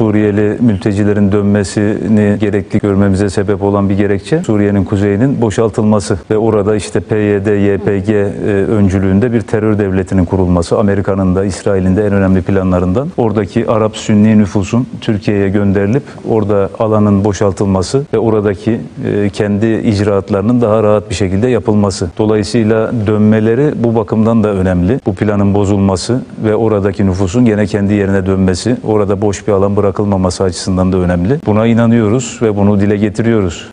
Suriyeli mültecilerin dönmesini gerekli görmemize sebep olan bir gerekçe, Suriye'nin kuzeyinin boşaltılması ve orada işte PYD, YPG öncülüğünde bir terör devletinin kurulması, Amerika'nın da İsrail'in de en önemli planlarından. Oradaki Arap Sünni nüfusun Türkiye'ye gönderilip orada alanın boşaltılması ve oradaki kendi icraatlarının daha rahat bir şekilde yapılması. Dolayısıyla dönmeleri bu bakımdan da önemli. Bu planın bozulması ve oradaki nüfusun gene kendi yerine dönmesi, orada boş bir alan bırakılmaması açısından da önemli. Buna inanıyoruz ve bunu dile getiriyoruz.